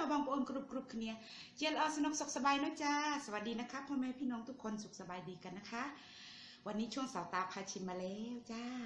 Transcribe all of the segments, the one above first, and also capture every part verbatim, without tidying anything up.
บางปอนกรุบกรุบคืนนี้เจียลเอาสนุกสุขสบายนะจ้าสวัสดีนะคะพ่อแม่พี่น้องทุกคนสุขสบายดีกันนะคะวันนี้ช่วงสาวตาพาชิมมาแล้วจ้า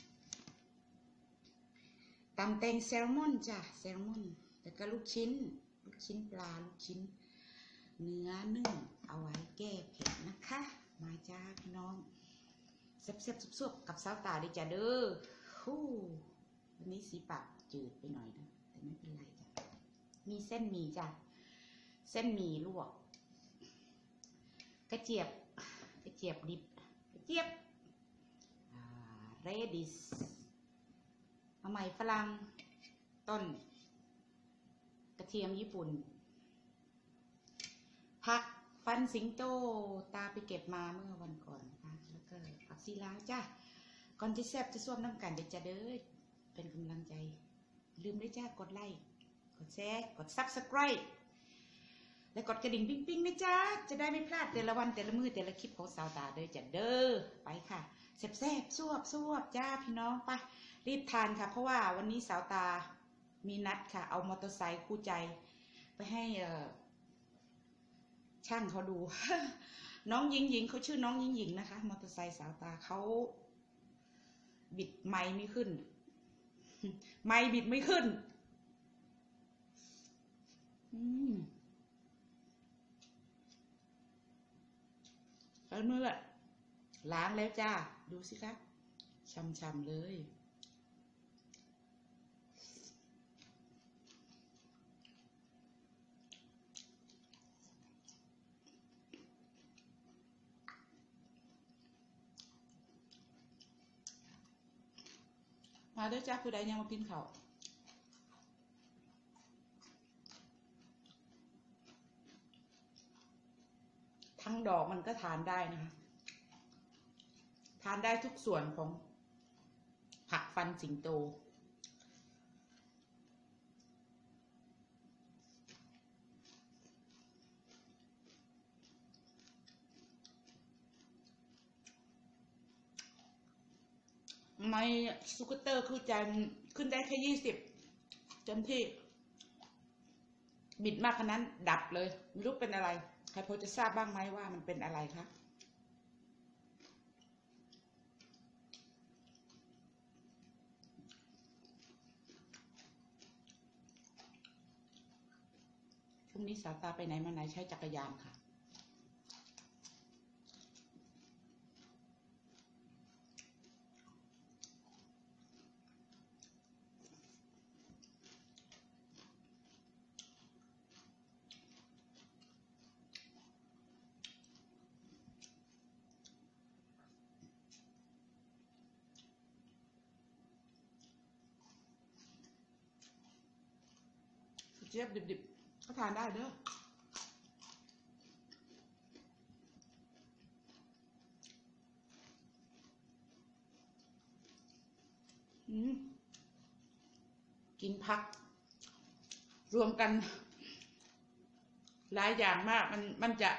ตำแตงแซลมอนจ้าแซลมอนแล้วก็ลูกชิ้นลูกชิ้นปลาลูกชิ้นเนื้อนึ่งเอาไว้แก้เผ็ดนะคะมาจ้าพี่น้องแซ่บๆสุบๆกับสาวตาดิจ้าเด้อฮู้วันนี้สีปากจืดไปหน่อยนะแต่ไม่เป็นไรจ้ะมีเส้นหมี่จ้ะเส้นหมี่ลวกกระเจี๊ยบกระเจี๊ยบดิบกระเจี๊ยบเรดิสมะไหม่ฝรั่งต้นกระเทียมญี่ปุ่นผักฟันสิงโตตาไปเก็บมาเมื่อวันก่อนนะคะแล้วก็ผักซีลาจ้ะก่อนจะแซ่บจะซ่วมน้ำกันเด็ดจะเด้อเป็นกำลังใจลืมได้จ้ากดไลค์กดแชร์กดซับสไครต์และกดกระดิ่งปิ๊งปิ๊งนะจ้าจะได้ไม่พลาดแต่ละวันแต่ละมือแต่ละคลิปของสาวตาเด้อจะเด้อไปค่ะแซ่บแซ่บซวบซวบจ้าพี่น้องไปรีบทานค่ะเพราะว่าวันนี้สาวตามีนัดค่ะเอามอเตอร์ไซค์คู่ใจไปให้ช่างเขาดู น้องหญิงหญิงเขาชื่อน้องหญิงหญิงนะคะมอเตอร์ไซค์สาวตาเขาบิดไม้ไม่ขึ้นไม้บิดไม่ขึ้นอืมแล้วเมื่อล้างแล้วจ้าดูสิคะช่ำๆเลยมาด้วยจ้าผู้ใดยังมากินข้าวทั้งดอกมันก็ทานได้นะคะทานได้ทุกส่วนของผักฟันสิงโตไม่สกูตเตอร์คือจะขึ้นได้แค่ยี่สิบจนที่บิดมากขนาดนั้นดับเลยไม่รู้เป็นอะไรใครพอจะทราบบ้างไหมว่ามันเป็นอะไรคะช่วงนี้สาวตาไปไหนมาไหนใช้จักรยานค่ะเจี๊ยบดิบๆก็ทานได้เด้ออืมกินผักรวมกันหลายอย่างมากมันมันจะ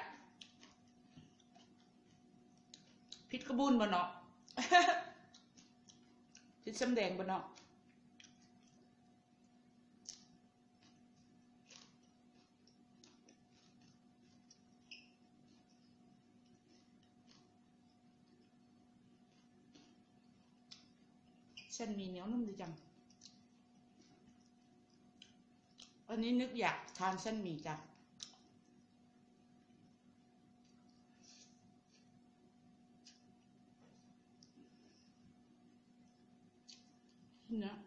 พิษกระบุนบ่เนาะ พิษสำแดงบ่เนาะเส้นมีเหนียวนุ่มดีจังวันนี้นึกอยากทานเส้นหมี่จ้ะเนื้อ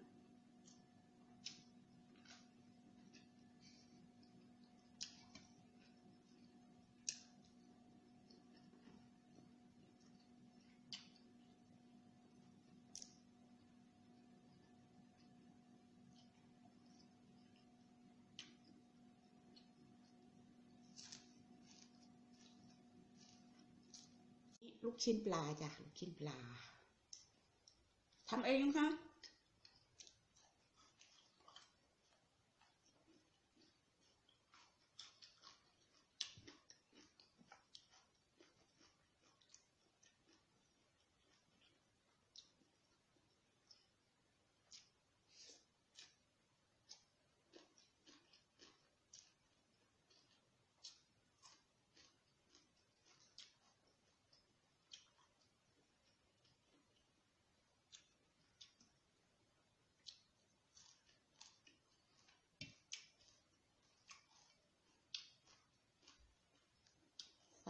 ลูกชิ้นปลาจ้ะลูกชิ้นปลาทำเองนะคะ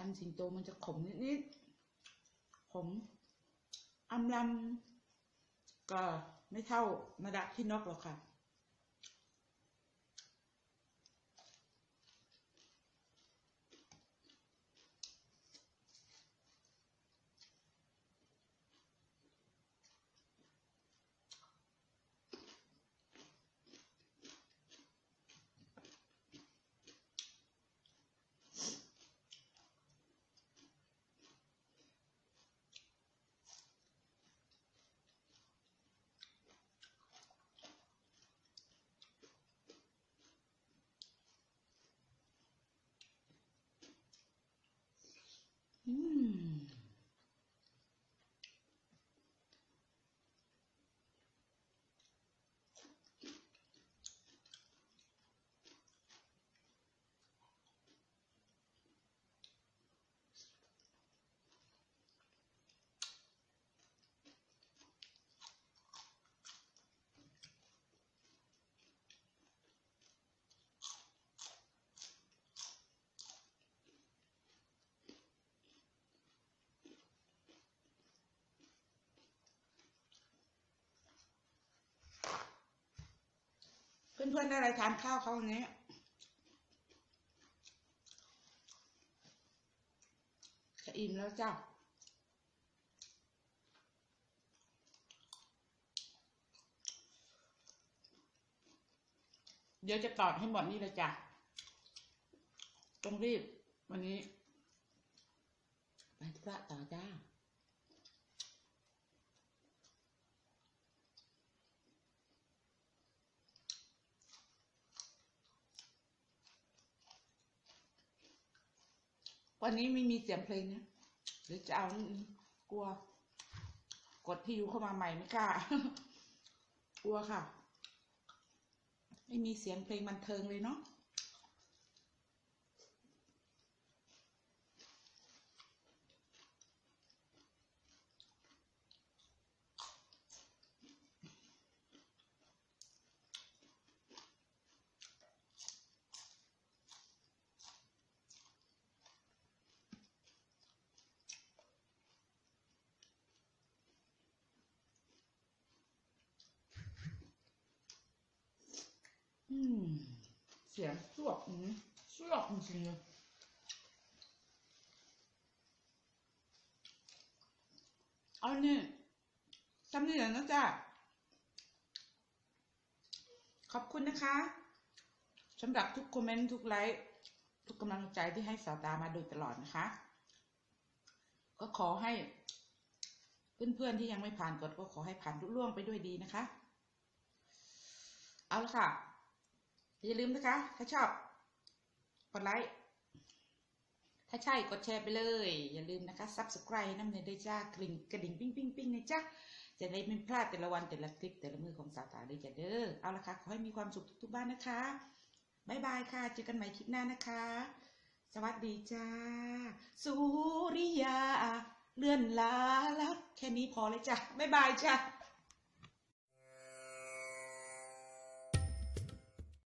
ฟันสิงโตมันจะขมนิดๆขมอำลำก็ไม่เท่ามาดะที่นกหรอกค่ะอืมเพื่อนๆได้อะไรทานข้าวเขาอย่างนี้จะอิ่มแล้วจ้าเดี๋ยวจะตอดให้หมดนี่เลยจ้ะต้องรีบวันนี้ไปธุระต่อจ้าวันนี้ไม่มีเสียงเพลงนะหรือจะเอากลัวกดพี่ยูเข้ามาใหม่ไม่กล้ากลัวค่ะไม่มีเสียงเพลงบันเทิงเลยเนาะอืมเสียงสวบอืมสวบจริงๆเลยเอาเนี่ยทำนี่เหรอนะจ๊ะขอบคุณนะคะสำหรับทุกคอมเมนต์ทุกไลค์ทุกกำลังใจที่ให้สาวตามาโดยตลอดนะคะก็ขอให้เพื่อนๆที่ยังไม่ผ่านกดก็ขอให้ผ่านรุ่ล่วงไปด้วยดีนะคะเอาละค่ะอย่าลืมนะคะถ้าชอบกดไลค์ถ้าใช่กดแชร์ไปเลยอย่าลืมนะคะ ซับสไครบ์ น้ำเนยด้วยจ้ากริ่งกระดิ่งปิ้งปิ้งปิ้งนะจ๊ะจะได้ไม่พลาดแต่ละวันแต่ละคลิปแต่ละมือของสาวตาเลยจ้ะเด้อเอาละค่ะขอให้มีความสุขทุกๆบ้านนะคะบ๊ายบายค่ะเจอกันใหม่คลิปหน้านะคะสวัสดีจ้าสุริยาเลื่อนลาลับแค่นี้พอเลยจ้ะบ๊ายบายจ้ะ